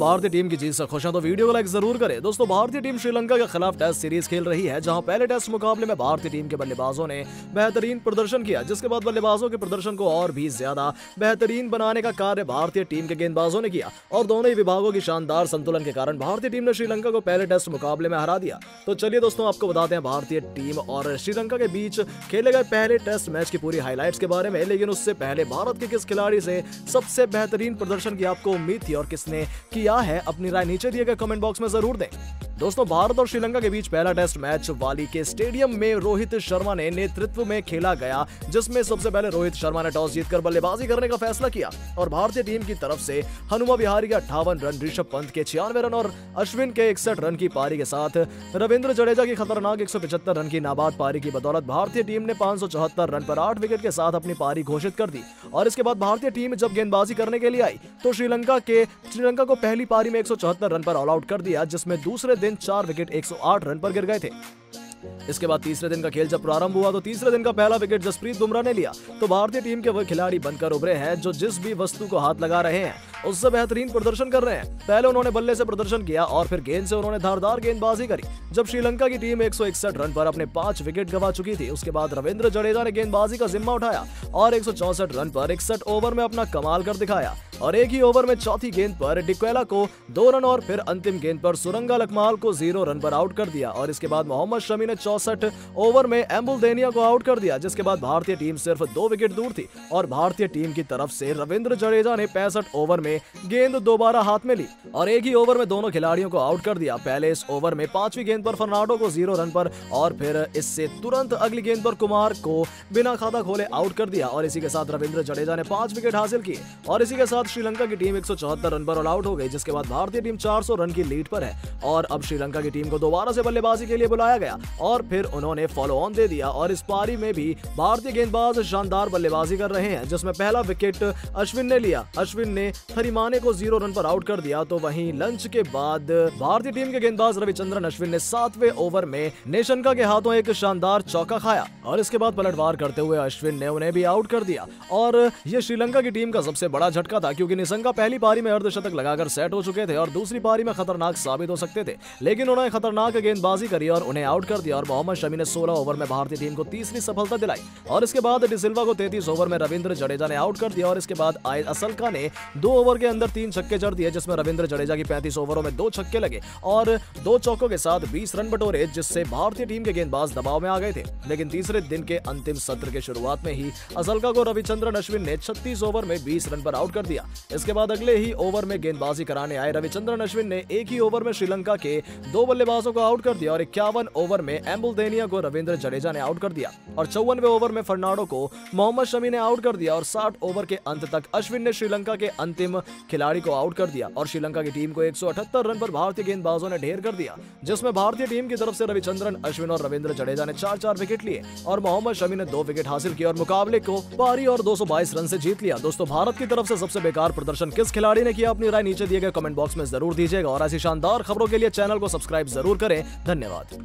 भारतीय टीम की जीत से खुश हैं तो वीडियो को लाइक जरूर करें। दोस्तों भारतीय टीम श्रीलंका के खिलाफ टेस्ट सीरीज खेल रही है, जहां पहले टेस्ट मुकाबले में भारतीय टीम के बल्लेबाजों ने बेहतरीन प्रदर्शन किया, जिसके बाद बल्लेबाजों के प्रदर्शन को और भी ज्यादा बेहतरीन बनाने का कार्य भारतीय टीम के गेंदबाजों ने किया और दोनों ही विभागों की शानदार संतुलन के कारण भारतीय टीम ने श्रीलंका को पहले टेस्ट मुकाबले में हरा दिया। तो चलिए दोस्तों आपको बताते हैं भारतीय टीम और श्रीलंका के बीच खेले गए पहले टेस्ट मैच की पूरी हाईलाइट्स के बारे में। लेकिन उससे पहले भारत के किस खिलाड़ी से सबसे बेहतरीन प्रदर्शन की आपको उम्मीद थी और किसने किया है, अपनी राय नीचे दिए गए कमेंट बॉक्स में जरूर दें। दोस्तों भारत और श्रीलंका के बीच पहला टेस्ट मैच वाली के स्टेडियम में रोहित शर्मा ने नेतृत्व में खेला गया, जिसमें सबसे पहले रोहित शर्मा ने टॉस जीतकर बल्लेबाजी करने का फैसला किया और भारतीय टीम की तरफ से हनुमा विहारी के 58 रन, ऋषभ पंत के 96 रन और अश्विन के 61 रन की पारी के साथ रविंद्र जडेजा की खतरनाक 175 रन की नाबाद पारी की बदौलत भारतीय टीम ने 574 रन पर 8 विकेट के साथ अपनी पारी घोषित कर दी। और इसके बाद भारतीय टीम जब गेंदबाजी करने के लिए आई तो श्रीलंका को पहली पारी में 174 रन पर ऑल आउट कर दिया, जिसमें दूसरे दिन 4 विकेट 108 रन पर गिर गए थे। इसके बाद तीसरे दिन का खेल जब प्रारंभ हुआ तो तीसरे दिन का पहला विकेट जसप्रीत बुमराह ने लिया। तो भारतीय टीम के वह खिलाड़ी बनकर उभरे हैं जो जिस भी वस्तु को हाथ लगा रहे हैं उससे बेहतरीन प्रदर्शन कर रहे हैं। पहले उन्होंने बल्ले से प्रदर्शन किया और फिर गेंद से उन्होंने धारदार गेंदबाजी करी। जब श्रीलंका की टीम 161 रन पर अपने 5 विकेट गंवा चुकी थी, उसके बाद रविंद्र जडेजा ने गेंदबाजी का जिम्मा उठाया और 164 रन पर 61 ओवर में अपना कमाल कर दिखाया और एक ही ओवर में चौथी गेंद पर डिक्वेला को 2 रन और फिर अंतिम गेंद पर सुरंगा लकमाल को 0 रन पर आउट कर दिया। और इसके बाद मोहम्मद शमी ने 64 ओवर में एम्बुल्डेनिया को आउट कर दिया, जिसके बाद भारतीय टीम सिर्फ 2 विकेट दूर थी और भारतीय टीम की तरफ से रविंद्र जडेजा ने 65 ओवर में गेंद दोबारा हाथ में ली और एक ही ओवर में दोनों खिलाड़ियों को आउट कर दिया। पहले इस ओवर में 5वीं गेंद पर फर्नांडो को 0 रन पर और फिर इससे तुरंत अगली गेंद पर कुमार को बिना खाता खोले आउट कर दिया और इसी के साथ रविंद्र जडेजा ने 5 विकेट हासिल किए और इसी के साथ श्रीलंका की टीम 174 रन पर ऑल आउट हो गई, जिसके बाद भारतीय टीम 400 रन की लीड पर है। और अब श्रीलंका की टीम को दोबारा से बल्लेबाजी के लिए बुलाया गया और फिर उन्होंने फॉलो ऑन दे दिया और इस पारी में भी भारतीय गेंदबाज शानदार बल्लेबाजी कर रहे हैं, जिसमें पहला विकेट अश्विन ने लिया। अश्विन ने थरिमाने को 0 रन पर आउट कर दिया। तो वहीं लंच के बाद भारतीय टीम के गेंदबाज रविचंद्रन अश्विन ने 7वें ओवर में निशंका के हाथों एक शानदार चौका खाया और इसके बाद पलटवार करते हुए अश्विन ने उन्हें भी आउट कर दिया और यह श्रीलंका की टीम का सबसे बड़ा झटका था, क्योंकि निशंका पहली पारी में अर्धशतक लगाकर सेट हो चुके थे और दूसरी पारी में खतरनाक साबित हो सकते थे, लेकिन उन्होंने खतरनाक गेंदबाजी करी और उन्हें आउट कर दिया और मोहम्मद शमी ने 16 ओवर में भारतीय टीम को तीसरी सफलता दिलाई और इसके बाद डिसिल्वा को 33 ओवर में रविंद्र जडेजा ने आउट कर दिया और इसके बाद असलका ने 2 ओवर के अंदर 3 छक्के जड़ दिए, जिसमें रविंद्र जडेजा की 35 ओवरों में 2 छक्के लगे और 2 चौकों के साथ 20 रन बटोरे, जिससे भारतीय टीम के गेंदबाज दबाव में आ गए थे। लेकिन तीसरे दिन के अंतिम सत्र के शुरुआत में ही असलका को रविचंद्रन अश्विन ने 36 ओवर में 20 रन पर आउट कर दिया। इसके बाद अगले ही ओवर में गेंदबाजी कराने आए रविचंद्रन अश्विन ने एक ही ओवर में श्रीलंका के 2 बल्लेबाजों को आउट कर दिया और 51 ओवर में एम्बुल्डेनिया को रविंद्र जडेजा ने आउट कर दिया और 54वें ओवर में फर्नांडो को मोहम्मद शमी ने आउट कर दिया और 60 ओवर के अंत तक अश्विन ने श्रीलंका के अंतिम खिलाड़ी को आउट कर दिया और श्रीलंका की टीम को 178 रन पर भारतीय गेंदबाजों ने ढेर कर दिया, जिसमें भारतीय टीम की तरफ से रविचंद्रन अश्विन और रविंद्र जडेजा ने 4-4 विकेट लिए और मोहम्मद शमी ने 2 विकेट हासिल किए और मुकाबले को पारी और 222 रन से जीत लिया। दोस्तों भारत की तरफ से सबसे बेकार प्रदर्शन किस खिलाड़ी ने किया, अपनी राय नीचे दिए गए कमेंट बॉक्स में जरूर दीजिएगा और ऐसी शानदार खबरों के लिए चैनल को सब्सक्राइब जरूर करें। धन्यवाद।